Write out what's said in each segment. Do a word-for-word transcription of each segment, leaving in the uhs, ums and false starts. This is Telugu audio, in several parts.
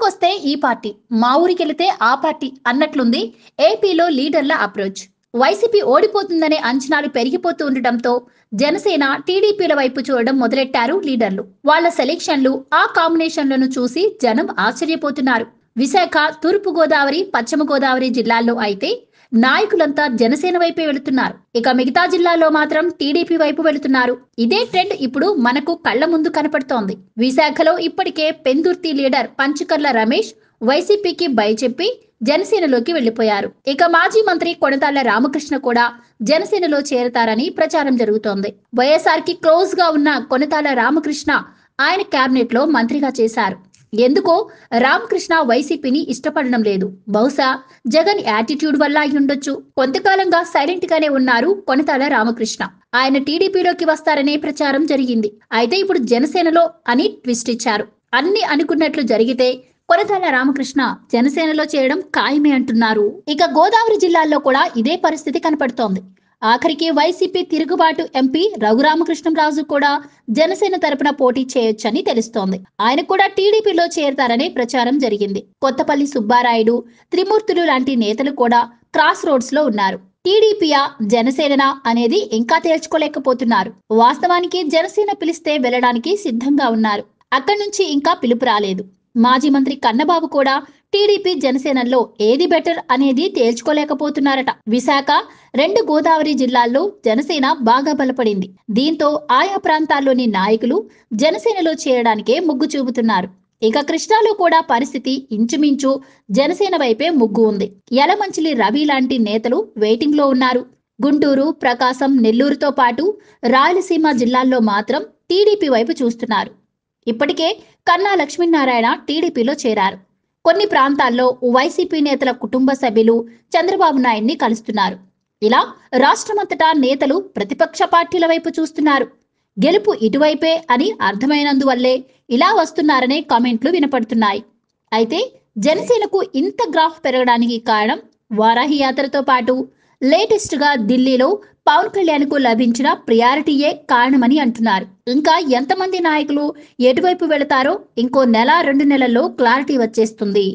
ఊరికొస్తే ఈ పార్టీ, మా ఊరికెళితే ఆ పార్టీ అన్నట్లుంది ఏపీలో లీడర్ల అప్రోచ్. వైసీపీ ఓడిపోతుందనే అంచనాలు పెరిగిపోతూ ఉండటంతో జనసేన, టీడీపీల వైపు చూడడం మొదలెట్టారు లీడర్లు. వాళ్ల సెలెక్షన్లు, ఆ కాంబినేషన్లను చూసి జనం ఆశ్చర్యపోతున్నారు. విశాఖ, తూర్పు గోదావరి, పశ్చిమ గోదావరి జిల్లాల్లో అయితే నాయకులంతా జనసేన వైపే వెళుతున్నారు. ఇక మిగతా జిల్లాల్లో మాత్రం టీడీపీ వైపు వెళుతున్నారు. ఇదే ట్రెండ్ ఇప్పుడు మనకు కళ్ల ముందు కనపడుతోంది. విశాఖలో ఇప్పటికే పెందుర్తి లీడర్ పంచకర్ల రమేష్ వైసీపీకి బై చెప్పి జనసేనలోకి వెళ్లిపోయారు. ఇక మాజీ మంత్రి కొణతాళ్ల రామకృష్ణ కూడా జనసేనలో చేరతారని ప్రచారం జరుగుతోంది. వైఎస్ఆర్ కి క్లోజ్ గా ఉన్న కొణతాళ్ల రామకృష్ణ ఆయన కేబినెట్ లో మంత్రిగా చేశారు. ఎందుకో రామకృష్ణ వైసీపీని ఇష్టపడడం లేదు. బహుశా జగన్ యాటిట్యూడ్ వల్ల అయి ఉండొచ్చు. కొంతకాలంగా సైలెంట్ గానే ఉన్నారు కొణతాళ్ల రామకృష్ణ. ఆయన టీడీపీలోకి వస్తారనే ప్రచారం జరిగింది. అయితే ఇప్పుడు జనసేనలో అని ట్విస్ట్ ఇచ్చారు. అన్ని అనుకున్నట్లు జరిగితే కొణతాళ్ల రామకృష్ణ జనసేనలో చేరడం ఖాయమే అంటున్నారు. ఇక గోదావరి జిల్లాల్లో కూడా ఇదే పరిస్థితి కనపడుతోంది. ఆఖరికి వైసీపీ తిరుగుబాటు ఎంపీ రఘురామకృష్ణంరాజు కూడా జనసేన తరపున పోటీ చేయొచ్చని తెలుస్తోంది. ఆయన కూడా టీడీపీలో చేరతారనే ప్రచారం జరిగింది. కొత్తపల్లి సుబ్బారాయుడు, త్రిమూర్తులు లాంటి నేతలు కూడా క్రాస్ రోడ్స్ లో ఉన్నారు. టీడీపీయా, జనసేన అనేది ఇంకా తేల్చుకోలేకపోతున్నారు. వాస్తవానికి జనసేన పిలిస్తే వెళ్లడానికి సిద్ధంగా ఉన్నారు. అక్కడి నుంచి ఇంకా పిలుపు రాలేదు. మాజీ మంత్రి కన్నబాబు కూడా టీడీపీ, జనసేనలో ఏది బెటర్ అనేది తేల్చుకోలేకపోతున్నారట. విశాఖ, రెండు గోదావరి జిల్లాల్లో జనసేన బాగా బలపడింది. దీంతో ఆయా ప్రాంతాల్లోని నాయకులు జనసేనలో చేరడానికే మొగ్గు చూపుతున్నారు. ఇక కృష్ణాలో కూడా పరిస్థితి ఇంచుమించు జనసేన వైపే మొగ్గు ఉంది. యలమంచిలి రవి లాంటి నేతలు వెయిటింగ్ లో ఉన్నారు. గుంటూరు, ప్రకాశం, నెల్లూరుతో పాటు రాయలసీమ జిల్లాల్లో మాత్రం టీడీపీ వైపు చూస్తున్నారు. ఇప్పటికే కన్నా లక్ష్మీనారాయణ టీడీపీలో చేరారు. కొన్ని ప్రాంతాల్లో వైసీపీ నేతల కుటుంబ సభ్యులు చంద్రబాబు నాయుడిని కలుస్తున్నారు. ఇలా రాష్ట్రమంతటా నేతలు ప్రతిపక్ష పార్టీల వైపు చూస్తున్నారు. గెలుపు ఇటువైపే అని అర్థమైనందువల్లే ఇలా వస్తున్నారనే కామెంట్లు వినపడుతున్నాయి. అయితే జనసేనకు ఇంత గ్రాఫ్ పెరగడానికి కారణం వారాహి యాత్రతో పాటు లేటెస్ట్ గా ఢిల్లీలో పవన్ కళ్యాణ్ కు లభించిన ప్రియారిటీయే కారణమని అంటున్నారు. ఇంకా ఎంతమంది నాయకులు ఎటువైపు వెళతారో ఇంకో నెల రెండు నెలల్లో క్లారిటీ వచ్చేస్తుంది.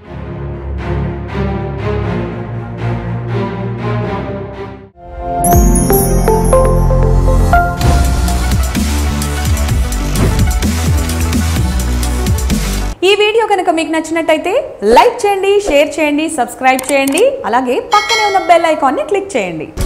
ఈ వీడియో కనుక మీకు నచ్చినట్టయితే లైక్ చేయండి, షేర్ చేయండి, సబ్స్క్రైబ్ చేయండి. అలాగే పక్కనే ఉన్న బెల్ ఐకాన్ని క్లిక్ చేయండి.